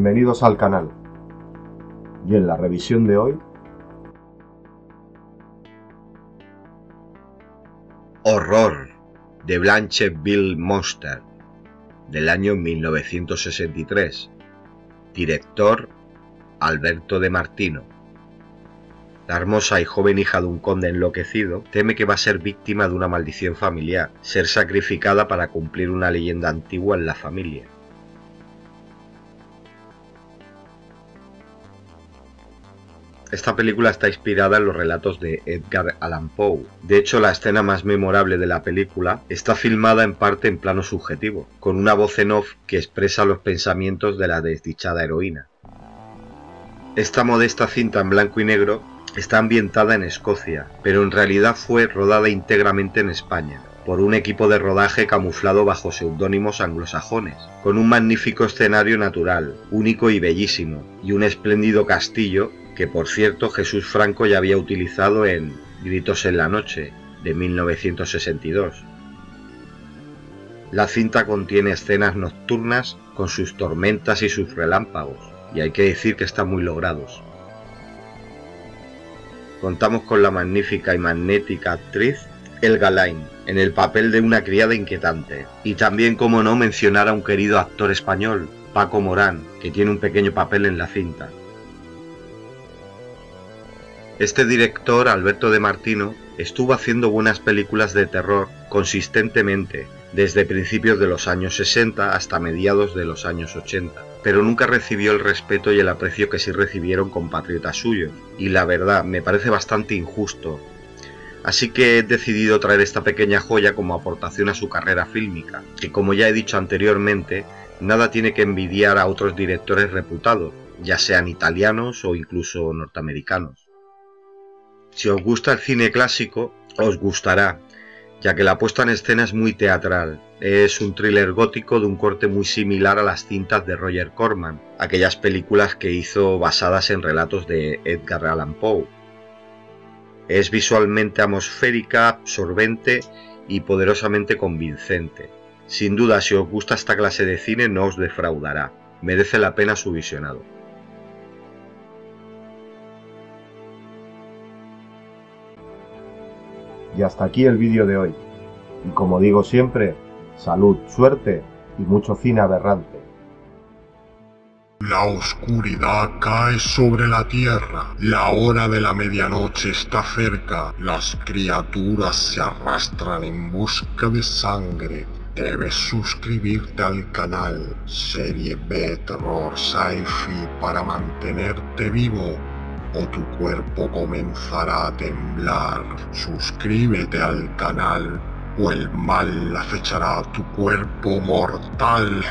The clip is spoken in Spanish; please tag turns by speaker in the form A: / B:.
A: Bienvenidos al canal. Y en la revisión de hoy...
B: Horror, de Blancheville Monster, del año 1963. Director, Alberto De Martino. La hermosa y joven hija de un conde enloquecido teme que va a ser víctima de una maldición familiar, ser sacrificada para cumplir una leyenda antigua en la familia. Esta película está inspirada en los relatos de Edgar Allan Poe. De hecho, la escena más memorable de la película está filmada en parte en plano subjetivo, con una voz en off que expresa los pensamientos de la desdichada heroína. Esta modesta cinta en blanco y negro está ambientada en Escocia, pero en realidad fue rodada íntegramente en España, por un equipo de rodaje camuflado bajo seudónimos anglosajones, con un magnífico escenario natural, único y bellísimo, y un espléndido castillo que, por cierto, Jesús Franco ya había utilizado en Gritos en la noche, de 1962. La cinta contiene escenas nocturnas con sus tormentas y sus relámpagos, y hay que decir que están muy logrados. Contamos con la magnífica y magnética actriz Helga Line, en el papel de una criada inquietante, y también, como no, mencionar a un querido actor español, Paco Morán, que tiene un pequeño papel en la cinta. Este director, Alberto De Martino, estuvo haciendo buenas películas de terror consistentemente, desde principios de los años 60 hasta mediados de los años 80, pero nunca recibió el respeto y el aprecio que sí recibieron compatriotas suyos, y la verdad me parece bastante injusto. Así que he decidido traer esta pequeña joya como aportación a su carrera fílmica, que, como ya he dicho anteriormente, nada tiene que envidiar a otros directores reputados, ya sean italianos o incluso norteamericanos. Si os gusta el cine clásico, os gustará, ya que la puesta en escena es muy teatral. Es un thriller gótico de un corte muy similar a las cintas de Roger Corman, aquellas películas que hizo basadas en relatos de Edgar Allan Poe. Es visualmente atmosférica, absorbente y poderosamente convincente. Sin duda, si os gusta esta clase de cine, no os defraudará. Merece la pena su visionado.
A: Y hasta aquí el vídeo de hoy. Y como digo siempre, salud, suerte y mucho cine aberrante.
C: La oscuridad cae sobre la tierra, la hora de la medianoche está cerca, las criaturas se arrastran en busca de sangre. Debes suscribirte al canal Serie B Terror Sci-Fi para mantenerte vivo, o tu cuerpo comenzará a temblar. Suscríbete al canal o el mal acechará tu cuerpo mortal.